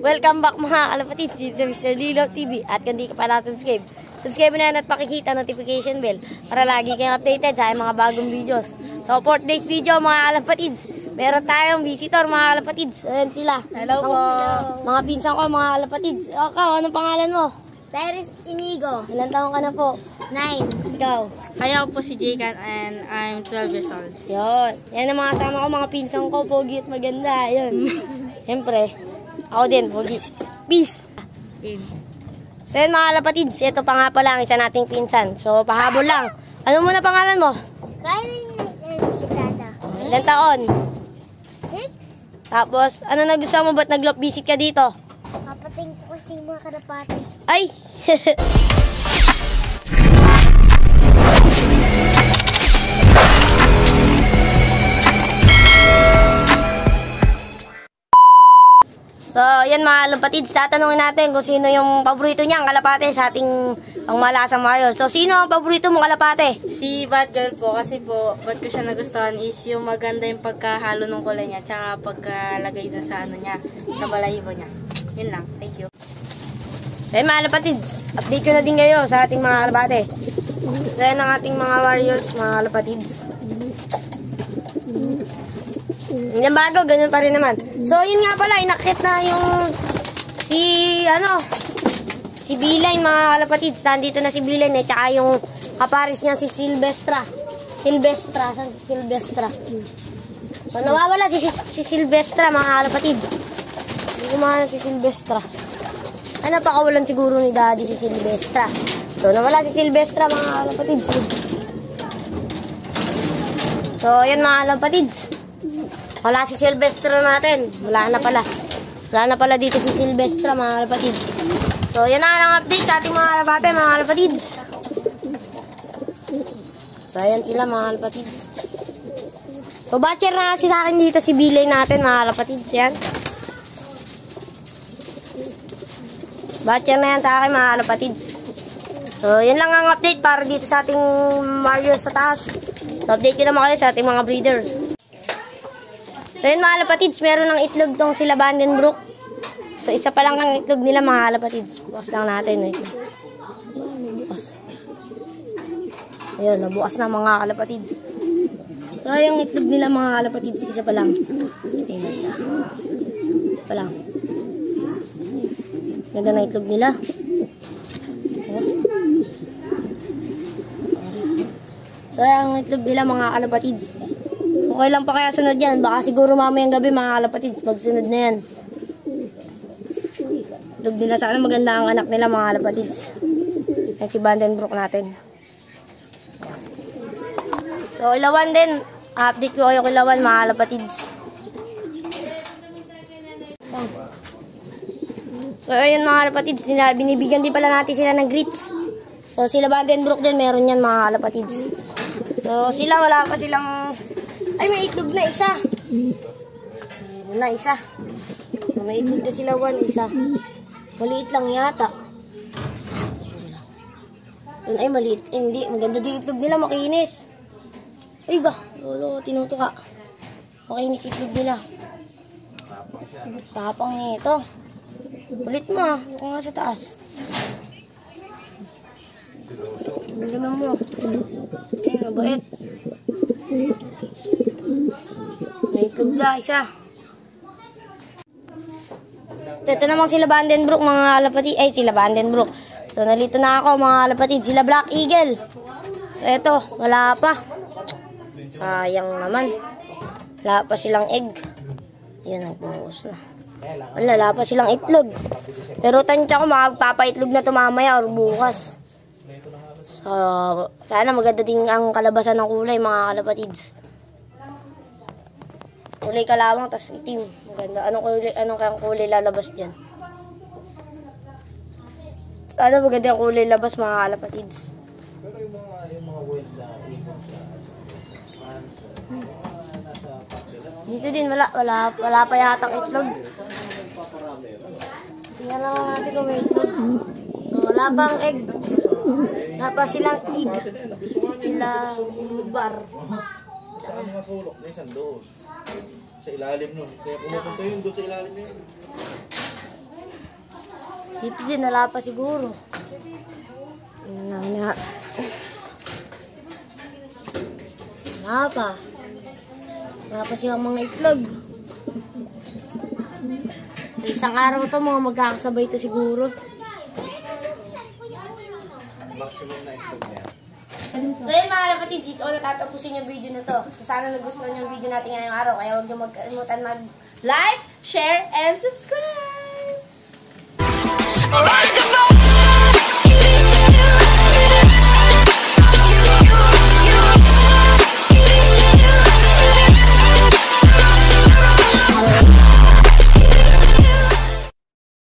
Welcome back mga kalapatid dito sa Mr. Lilo TV. At kung di ka pa na-subscribe, subscribe na yan at pakikita notification bell para lagi kayong updated sa mga bagong videos. So for today's video mga kalapatid, meron tayong visitor mga kalapatid. Ayan sila. Hello po. Mga pinsan ko mga kalapatid. Ikaw, anong pangalan mo? Tyrus Inigo. Ilan taong ka na po? 9. Ikaw? Kaya po si Jacan and I'm 12 years old. Yun. Yan ang mga kasama ko, mga pinsan ko, pogi at maganda. Yun. Siyempre, ako din, pogi. Peace! Game. So yun mga kalapatids, ito pa nga pala ang isa nating pinsan. So pahabol lang. Ano muna pangalan mo? Kitada. Ilan taon? 6. Tapos, ano nagustuhan mo? Ba't nag-loft visit ka dito? Papating ko kasi mga kalapati. Ay! So, yan mga kalapatids, tatanungin natin kung sino yung paborito niyang kalapate sa ating pangmalasang Mario. So, sino ang paborito mong kalapate? Si Bad Girl po kasi po, ba't ko siya nagustuhan is yung maganda yung pagkahalo ng kulay niya tsaka pagkalagay dun sa ano niya, sa balahibo niya. Yun lang. Thank you. So, yan mga kalapatids, update ko na din kayo sa ating mga kalapate. So, yan ang ating mga warriors, mga kalapatids. Yung bago, ganun pa rin naman. So, yun nga pala, inakit na yung si Beeline, mga kalapatids. Nandito na si Beeline, tsaka yung kaparis niya si Silvestra. Silvestra. So, nawawala si Silvestra, mga kalapatids. Hindi kumahanap si Silvestra. Napakawalan siguro ni Daddy si Silvestra. So, nawala si Silvestra, mga kalapatids. So, yan mga kalapatids. Wala si Silvestra natin. Wala na pala dito si Silvestra, mga kalapatids. So, yan na ang update sa ating mga kalapate, mga kalapatids. So, ayan sila, mga kalapatids. So, batcher na kasi sa akin dito si Bilay natin, mga kalapatids. Yan. Batcher na yan sa akin, mga kalapatids. So, yan lang ang update para dito sa ating Mario sa taas. So, update ko naman kayo sa ating mga breeders. So yun mga kalapatids, meron ng itlog tong sila Vandenbroek. So isa pa lang ang itlog nila mga kalapatids. Bukas lang natin. Bukas. Ayun, nabukas na mga kalapatids. So yung itlog nila mga kalapatids, isa pa lang. Ayun, isa pa lang. Ganda na itlog nila. So yung itlog nila mga kalapatids. Okay lang pa kaya sunod yan. Baka siguro mamayang gabi mga kalapatids. Pag sunod na yan. Itlog nila. Sana maganda ang anak nila mga kalapatids. Yan si Vandenbroek natin. So ilawan din. Update ko kayo ilawan mga kalapatids. So ayun mga kalapatids. Binibigyan din pala natin sila ng grits. So sila Vandenbroek din. Meron yan mga kalapatids. So sila wala pa silang... Ay, may itlog na isa. Mayroon na isa. So, may itlog na sila isa. Maliit lang yata. Yun, ay, maliit. Eh, hindi. Maganda din itlog nila. Makinis. Ay ba? Lolo, tinutuka. Makinis itlog nila. Tapang niya ito. Ulit mo ah. Huwag nga sa taas. Biliman mo. Ay, mabait. May itlog na isa. Ito namang sila Vandenbroek mga kalapatid. Ay sila Vandenbroek. So nalito na ako mga kalapatid. Sila Black Eagle. So ito wala pa. Sayang naman. Wala pa silang egg. Yan nagbuhos na. Wala pa silang itlog. Pero tansya ko makapapaitlog na ito mamaya or bukas. So sana maganda din ang kalabasan ng kulay mga kalapatids. Kulay kalawang, tas itim. Maganda. Anong kayang kulay lalabas dyan? Sana maganda ang kulay labas mga kalapatids. Pero yung mga wild na ibon sa dito din wala pa yatang itlog. Tingnan lang natin kung may itlog. So, wala pang egg. Wala pa silang egg. Sila bar. Saan mga sulok? Minsan doon. Sa ilalim nun. Kaya pumupunta yun doon sa ilalim na yun. Dito din, wala pa siguro. Wala pa. Wala pa silang mga itlog. Isang araw to, mga magkakasabay to siguro. Maximum na itlog niya. So yun mga kapatid, dito ko natatapusin yung video na to. So sana nagustuhan yung video natin ngayong araw. Kaya huwag niyo magkalimutan mag-like, share, and subscribe!